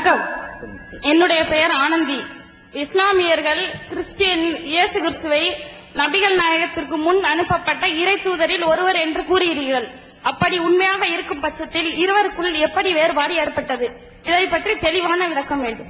வணக்கம். என்னுடைய பெயர் ஆனந்தி. இஸ்லாமியர்கள் கிறிஸ்டியன் இயேசு கிறிஸ்துவை நபிகள் நாயகத்திற்கு முன் அனுப்பப்பட்ட இறை தூதரில் ஒருவர் என்று கூறுகிறீர்கள். அப்படி உண்மையாக இருக்கும் பட்சத்தில் இருவருக்குள் எப்படி வேறுபாடு ஏற்பட்டது? இதை பற்றி தெளிவான விளக்கம் வேண்டும்.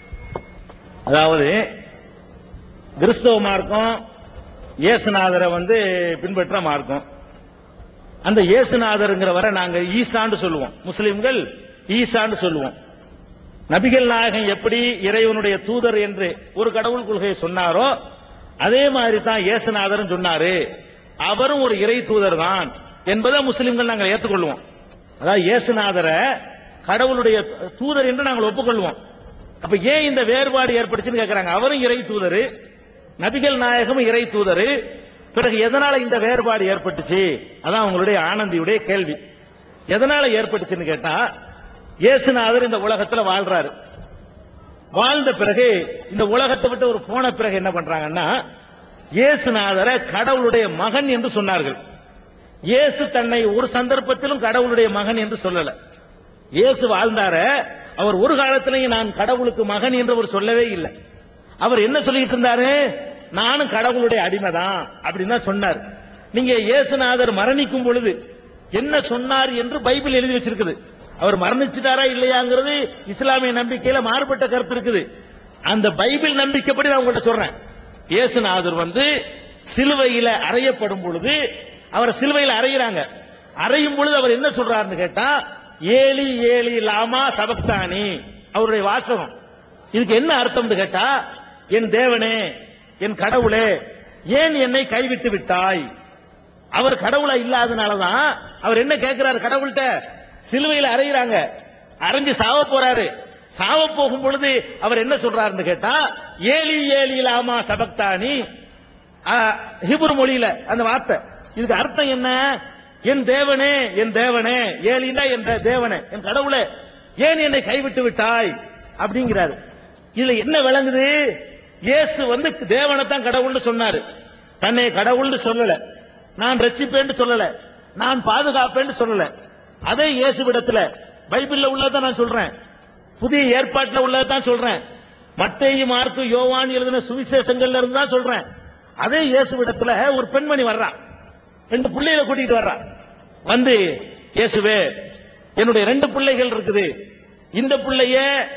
அதாவது கிறிஸ்தவ மார்க்கம் இயேசுநாதரை பின்பற்ற மார்க்கம். அந்த இயேசுநாதர்ங்கிறவரை நாங்க ஈசான்னு சொல்லுவோம். முஸ்லிம்கள் ஈசான்னு சொல்லுவோம். நபிகள் நாயகம் எப்படி இறைவனுடைய தூதர் என்று ஒரு கடவுள் கொள்கையை சொன்னாரோ அதே மாதிரி தான் இயேசுநாதரும் சொன்னாரு. அவரும் ஒரு இறை தூதர் தான் என்பதை முஸ்லிம்கள் நாங்கள் ஏற்றுக்கொள்வோம். அதாவது இயேசுநாதரை கடவுளுடைய தூதர் என்று நாங்கள் ஒப்புக்கொள்வோம். அப்ப ஏன் இந்த வேறுபாடு ஏற்படுச்சுன்னு கேட்கிறாங்க. அவரும் இறை தூதரு, நபிகள் நாயகமும் இறை தூதரு. பிறகு எதனால இந்த வேறுபாடு ஏற்பட்டுச்சு? அதான் உங்களுடைய ஆனந்தியுடைய கேள்வி. எதனால ஏற்பட்டுச்சுன்னு கேட்டா, இயேசுநாதர் இந்த உலகத்தில் வாழ்றாரு. வாழ்ந்த பிறகு இந்த உலகத்தை விட்டு ஒரு போன பிறகு என்ன பண்றாங்கன்னா, இயேசுநாதரை கடவுளுடைய மகன் என்று சொன்னார்கள். இயேசு தன்னை ஒரு சந்தர்ப்பத்திலும் கடவுளுடைய மகன் என்று சொல்லல. இயேசு வாழ்ந்தார, அவர் ஒரு காலத்திலேயும் நான் கடவுளுக்கு மகன் என்று அவர் சொல்லவே இல்லை. அவர் என்ன சொல்லிட்டு இருந்தாரு? நானும் கடவுளுடைய அடிமைதான் அப்படின்னு தான் சொன்னார். நீங்க இயேசுநாதர் மரணிக்கும் பொழுது என்ன சொன்னார் என்று பைபிள் எழுதி வச்சிருக்குது. அவர் மரணிச்சுட்டாரா இல்லையாங்கிறது இஸ்லாமிய நம்பிக்கையில மாறுபட்ட கருத்து இருக்குது. அந்த பைபிள் நம்பிக்கைப்படி நான் உங்கள்கிட்ட சொல்றேன். இயேசுநாதர் சிலுவையில அறையப்படும் பொழுது அவரை சிலுவையில் அறையிறாங்க. அறையும் பொழுது அவர் என்ன சொல்றாருன்னு கேட்டா, ஏலி ஏலி லாமா சபக்தானி அவருடைய வாசகம். இதுக்கு என்ன அர்த்தம்னு கேட்டா, என் தேவனே, என் கடவுளே, ஏன் என்னை கைவிட்டு விட்டாய்? அவர் கடவுளா இல்லாதனாலதான் அவர் என்ன கேட்கிறாரு கடவுள்கிட்ட? சிலுவையில் அறையிறாங்க, அரைஞ்சு சாவ போறாரு. சாவ போகும் பொழுது அவர் என்ன சொல்றாருன்னு கேட்டா, ஏலி ஏலி லாமா சபக்தானி, ஹிப்ரு மொழியில அந்த வார்த்தை. இதுக்கு அர்த்தம் என்ன? என் தேவனே, என் தேவனே, ஏலினா என் தேவனே, என் கடவுளே, ஏன் என்னை கைவிட்டு விட்டாய் அப்படிங்கிறாரு. இதுல என்ன விளங்குது? இயேசு தேவனை தான் கடவுள்னு சொன்னாரு. தன்னை கடவுள்னு சொல்லல, நான் ரட்சிப்பேன்னு சொல்லல, நான் பாதுகாப்பேன்னு சொல்லல. அதே இயேசுவிடத்துல பைபிள்ல உள்ளதான் நான் சொல்றேன், புதிய ஏற்பாட்டில் உள்ளதான் சொல்றேன், மத்தேயு மார்க்கு யோவான் எழுதின சுவிசேஷங்கள்ல இருந்து தான் சொல்றேன். அதே இயேசுவிடத்துல ஒரு பெண்மணி வர்றா, 2 பிள்ளைகளை கூட்டிட்டு வர்றா. இயேசுவே, என்னுடைய 2 பிள்ளைகள் இருக்குது, இந்த பிள்ளைய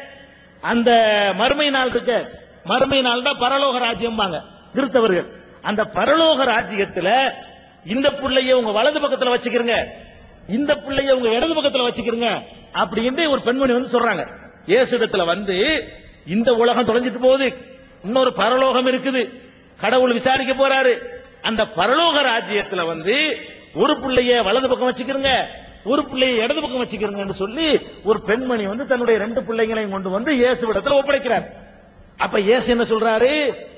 அந்த மறுமை நாள் இருக்க, மறுமை நாள் தான் பரலோக ராஜ்யம் கிறிஸ்தவர்கள். அந்த பரலோக ராஜ்யத்துல இந்த பிள்ளைய உங்க வலது பக்கத்துல வச்சுக்கிறங்க, இந்த பிள்ளைய உங்க இடது பக்கத்துல வச்சுக்கிறங்க அப்படின்னு ஒரு பெண்மணி சொல்றாங்க. இயேசுடத்துல இந்த உலகம் தொலைஞ்சிட்டு போகுது, இன்னொரு பரலோகம் இருக்குது, கடவுள் விசாரிக்க போறாரு. அந்த பரலோக ராஜ்யத்துல ஒரு பிள்ளைய வலது பக்கம் வச்சுக்கிறங்க, ஒரு பிள்ளைய இடது பக்கம் வச்சுக்கிறங்கன்னு சொல்லி ஒரு பெண்மணி தன்னுடைய 2 பிள்ளைங்களையும் கொண்டு இயேசுவிடத்துல ஒப்படைக்கிறார். அப்ப இயேசு என்ன சொல்றாரு?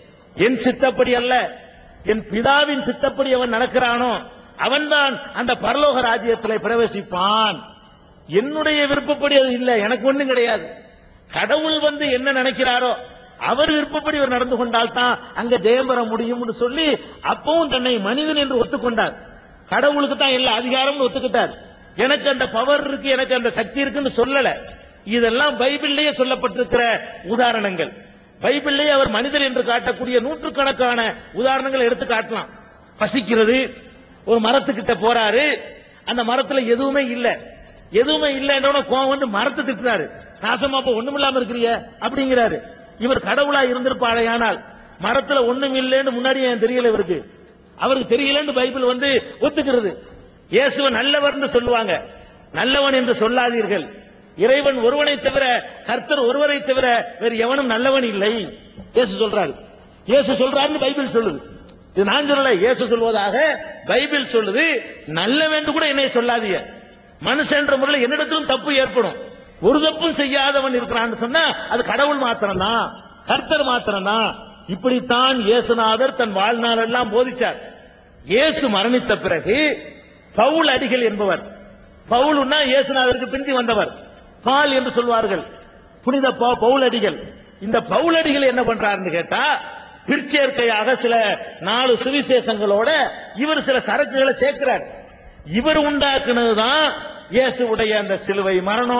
என் சித்தப்படி அல்ல, என் பிதாவின் சித்தப்படி அவன் நடக்கிறானோ அவன்தான் அந்த பரலோக ராஜ்யத்தில் பிரவேசிப்பான். என்னுடைய விருப்பப்படி அது இல்ல, எனக்கு ஒண்ணும் கிடையாது. கடவுள் என்ன நினைக்கிறாரோ அவர் விருப்பப்படி அவர் நடந்து கொண்டால் தான் அங்க ஜெயம் பெற முடியும்னு சொல்லி அப்பவும் தன்னை மனிதன் என்று ஒத்துக்கொண்டார். கடவுளுக்கு தான் எல்லா அதிகாரமும் ஒத்துக்கிட்டார். எனக்கு அந்த பவர் இருக்கு, எனக்கு அந்த சக்தி இருக்குன்னு சொல்லல. இதெல்லாம் பைபிள்லயே சொல்லப்பட்டிருக்கிற உதாரணங்கள். பைபிள்லயே அவர் மனிதர் என்று காட்டக்கூடிய நூற்றுக்கணக்கான உதாரணங்கள் எடுத்து காட்டலாம். பசிக்கிறது, ஒரு மரத்துக்கிட்ட போறாரு, அந்த மரத்துல எதுவுமே இல்ல, எதுவுமே இல்லைன்ற கோவம் மரத்தை திட்டுறாரு, நாசமா அப்ப ஒண்ணுமில்லாம இருக்கிறிய அப்படிங்கிறாரு. இவர் கடவுளா இருந்திருப்பாளையானால் மரத்துல ஒண்ணும் இல்லைன்னு முன்னாடியே தெரியல இவருக்கு, அவருக்கு தெரியலன்னு பைபிள் ஒத்துக்கிறது. இயேசுவ நல்லவர் சொல்லுவாங்க, நல்லவன் என்று சொல்லாதீர்கள், இறைவன் ஒருவனை தவிர, கர்த்தர் ஒருவரை தவிர வேறு எவனும் நல்லவன் இல்லை இயேசு சொல்றாரு. இயேசு சொல்றாருன்னு பைபிள் சொல்லுது, இது நான் சொல்லல, இயேசு சொல்வதாக பைபிள் சொல்லுது. நல்லவன் கூட என்னை சொல்லாதீங்க, மனுஷன்ற முறையில் என்னிடத்திலும் தப்பு ஏற்படும், ஒரு தப்பும் செய்யாதவன் இருக்கிறான்னு சொன்னா அது கடவுள் மாத்திரம்தான், கர்த்தர் மாத்திரம்தான். இப்படித்தான் இயேசுநாதர் தன் வாழ்நாள் எல்லாம் போதிச்சார். இயேசு மரணித்த பிறகு பவுல் அடிகள் என்பவர், பவுல்னா இயேசுநாதருக்கு பிந்தி வந்தவர், பால் என்று சொல்வார்கள், புனித பவுல் அடிகள். இந்த பவுல் அடிகள் என்ன பண்றாருன்னு கேட்டா, பிற்சேர்க்கையாக சில 4 சுவிசேஷங்களோட இவர் சில சரக்குகளை சேர்க்கிறார். இவர் உண்டாக்குனதுதான் இயேசுடைய அந்த சிலுவை மரணம்,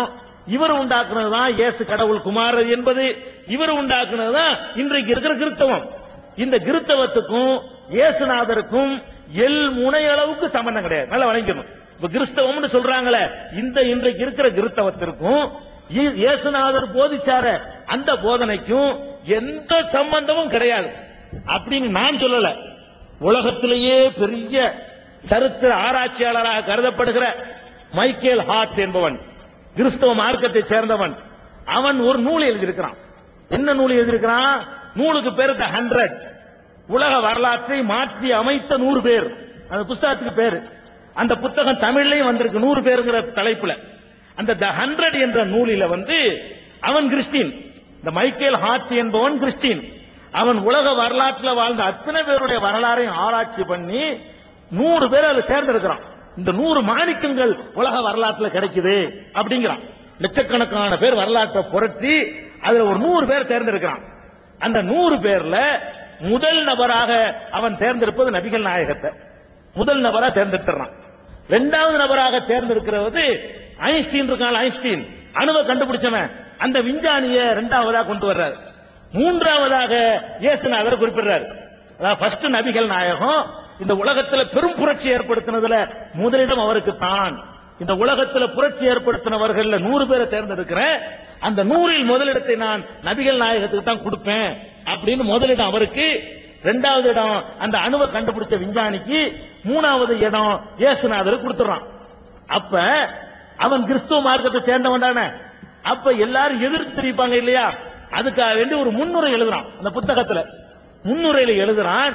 இவர் உண்டாக்குனதுதான் இயேசு கடவுள் குமாரர் என்பது, இவர் உண்டாக்குனதுதான் இன்றைக்கு இருக்கிற கிறிஸ்தவம். இந்த கிறிஸ்தவத்துக்கும் இயேசுநாதருக்கும் எல் முனை அளவுக்கு சம்பந்தம் கிடையாது. நல்லா வழங்கிக்கணும். இப்ப கிறிஸ்தவம்னு சொல்றாங்களே, இந்த இன்றைக்கு இருக்கிற கிறிஸ்தவத்திற்கும் இயேசுநாதர் போதிச்சார அந்த போதனைக்கும் எந்த சம்பந்தமும் கிடையாது அப்படின்னு நான் சொல்லல. உலகத்திலேயே பெரிய சரித்திர ஆராய்ச்சியாளராக கருதப்படுகிற மைக்கேல் ஹார்ட் என்பவன், கிறிஸ்தவ மார்க்கத்தை சேர்ந்தவன், அவன் ஒரு நூல் எழுதியிருக்கிறான். என்ன நூல் எழுதியிருக்கிறான்? நூலுக்கு பேரு தி 100, உலக வரலாற்றை மாற்றி அமைத்த 100 பேர். அந்த புத்தகத்துக்கு பேரு. அந்த புத்தகம் தமிழ்லயும் வந்திருக்கு, 100 பேருங்கிற தலைப்புல. அந்த தி 100 என்ற நூலில அவன் கிறிஸ்டின், இந்த மைக்கேல் ஹார்ட் என்பவன் கிறிஸ்டின். அவன் உலக வரலாற்றில் வாழ்ந்த அத்தனை பேருடைய வரலாறையும் ஆராய்ச்சி பண்ணி 100 பேர் அதில் தேர்ந்தெடுக்கிறான். இந்த 100 மாணிக்கங்கள் உலக வரலாற்றில் கிடைக்குது அப்படிங்கிறான். லட்சக்கணக்கான பேர் வரலாற்றை புரட்டி அதுல ஒரு 100 பேர் தேர்ந்தெடுக்கிறான். அந்த 100 பேர்ல முதல் நபராக அவன் தேர்ந்தெடுப்பது நபிகள் நாயகத்தை முதல் நபராக தேர்ந்தெடுத்துறான். 2வது நபராக தேர்ந்தெடுக்கிறது ஐன்ஸ்டீன் இருக்கான். ஐன்ஸ்டீன் அணுவை கண்டுபிடிச்சவன், அந்த விஞ்ஞானியை 2வதாக கொண்டு வர்றாரு. 3வதாக இயேசுநாதர் குறிப்பிடுறாரு. அதாவது ஃபர்ஸ்ட் நபிகள் நாயகம் இந்த உலகத்துல பெரும் புரட்சி ஏற்படுத்தினதுல முதலிடம் அவருக்கு தான். இந்த உலகத்துல புரட்சி ஏற்படுத்தினவர்கள் 100 பேரை தேர்ந்தெடுக்கிறேன், அந்த 100ல் முதலிடத்தை நான் நபிகள் நாயகத்துக்கு தான் கொடுப்பேன் அப்படின்னு முதலிடம் அவருக்கு, 2வது இடம் அந்த அணுவை கண்டுபிடிச்ச விஞ்ஞானிக்கு, 3வது இடம் இயேசுநாதருக்கு கொடுத்துறான். அப்ப அவன் கிறிஸ்துவ மார்க்கத்தை சேர்ந்தவன் தானே. அப்ப எல்லாரும் எதிர்த்து தெரிவிப்பாங்க இல்லையா, அதுக்காக வேண்டி ஒரு முன்னுரை எழுதுறான். அந்த புத்தகத்துல முன்னுரையில எழுதுறான்,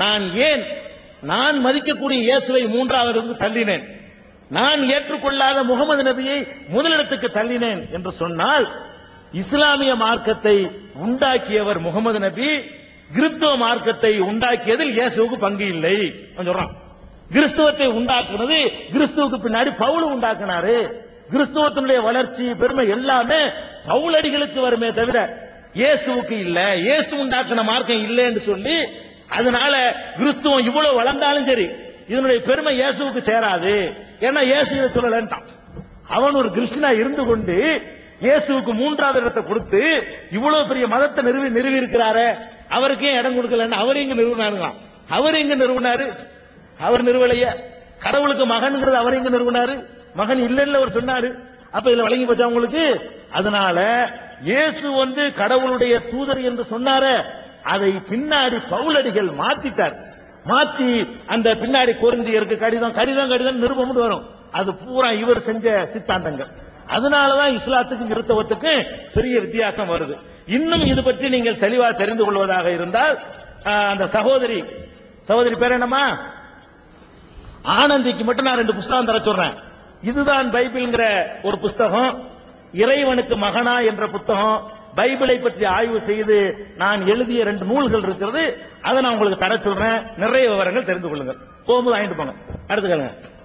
நான் மதிக்கக்கூடிய இயேசுவை 3வது தள்ளினேன், நான் ஏற்றுக்கொள்ளாத முகமது நபியை முதலிடத்துக்கு தள்ளினேன் என்று சொன்னால், இஸ்லாமிய மார்க்கத்தை உண்டாக்கியவர் முகமது நபி, கிறிஸ்துவ மார்க்கத்தை உண்டாக்கியதில் இயேசுவுக்கு பங்கு இல்லை சொல்றான். கிறிஸ்துவத்தை உண்டாக்குனது கிறிஸ்துவுக்கு பின்னாடி பவுல் உண்டாக்குனாரு. கிறிஸ்துவத்தினுடைய வளர்ச்சி பெருமை எல்லாமே பவுலடிகளுக்கு வருமே தவிர இயேசுவுக்கு இல்ல. இயேசு உண்டாக்குன மார்க்கம் இல்லை என்று சொல்லி, அதனால கிறிஸ்துவம் இவ்வளவு வளர்ந்தாலும் சரி இதனுடைய பெருமை இயேசுவுக்கு சேராது. ஏன்னா இயேசு இதை சொல்லலன்ட்டான். அவன் ஒரு கிறிஸ்டியனா இருந்து கொண்டு இயேசுவுக்கு 3வது இடத்தை கொடுத்து இவ்வளவு பெரிய மதத்தை நிறுவி இருக்கிறாரு, அவருக்கே இடம் கொடுக்கலன்னு அவர் எங்க நிறுவனாருங்களாம். அவர் எங்க நிறுவனாரு? அவர் நிறுவலைய. கடவுளுக்கு மகன்கிறது அவர் எங்க நிறுவனாரு? மகன் இல்லைன்னு அவர் சொன்னாரு. அப்ப இதுல வழங்கி போச்சா உங்களுக்கு? அதனால இயேசு கடவுளுடைய தூதர் என்று சொன்னாரு, அதை பின்னாடி பவுலடிகள் மாத்திட்டார். மாத்தி அந்த பின்னாடி கொரிந்தியருக்கு கடிதம் நிருபம் வரும். அது பூரா இவர் செஞ்ச சித்தாந்தங்கள். அதனாலதான் இஸ்லாத்துக்கும் கிறிஸ்தவத்துக்கு பெரிய வித்தியாசம் வருது. இன்னும் இது பற்றி நீங்கள் தெளிவாக தெரிந்து கொள்வதாக இருந்தால், அந்த சகோதரி பேர் என்னமா, ஆனந்திக்கு மட்டும் நான் 2 புத்தகம் தர சொல்றேன். இதுதான் பைபிள்ங்கிற ஒரு புத்தகம், இறைவனுக்கு மகனா என்ற புத்தகம், பைபிளை பற்றி ஆய்வு செய்து நான் எழுதிய 2 நூல்கள் இருக்கிறது. அதை நான் உங்களுக்கு தர சொல்றேன். நிறைய விவரங்கள் தெரிந்து கொள்ளுங்கள். போகும்போது வாங்கிட்டு போங்க. அடுத்து கேளுங்க.